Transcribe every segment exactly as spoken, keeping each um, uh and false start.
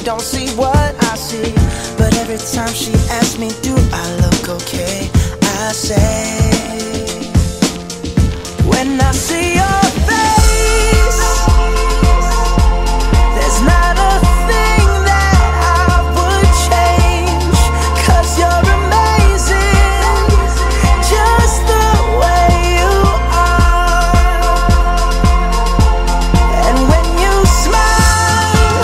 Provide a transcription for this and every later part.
don't see what I see. But every time she asks me, do I look okay, I say, when I see your face, there's not a thing that I would change, 'cause you're amazing, just the way you are. And when you smile,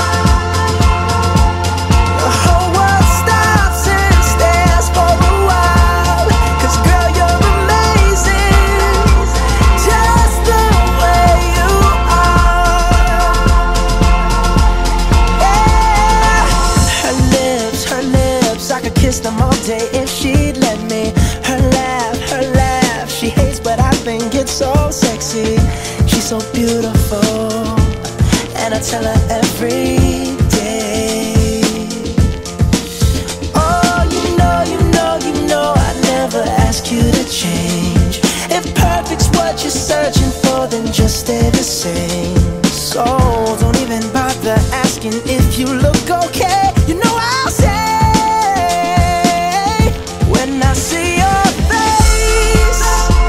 the whole world stops and stares for a while, 'cause girl, you're amazing, just the way you are. Yeah. Her lips, her lips, I could kiss them all day if she'd let me. Her laugh, her laugh, she hates but I think it's so sexy. She's so beautiful, and I tell her every day. Oh, you know, you know, you know I'd never ask you to change. If perfect's what you're searching for, then just stay the same. So don't even bother asking if you look okay. You know I'll say, when I see your face,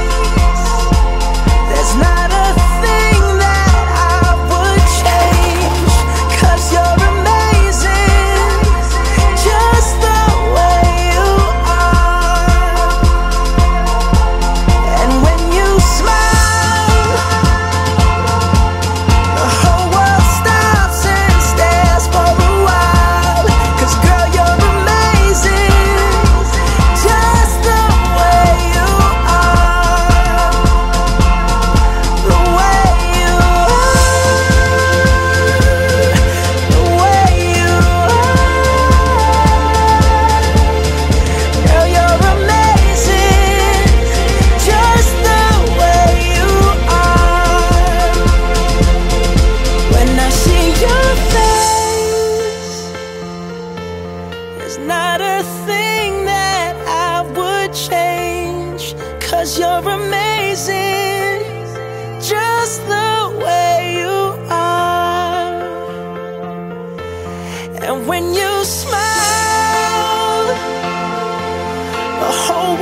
there's not a thing that I would change, 'cause you're amazing, just the way you are. And when you smile, the whole world stops and stares for a while, 'cause girl, you're amazing, just the way you are. The way you are, the way you are. Girl, you're amazing, just the way you are. When I see your face, there's not a thing that I would change, 'cause you're amazing, just the way you are. And when you smile, the whole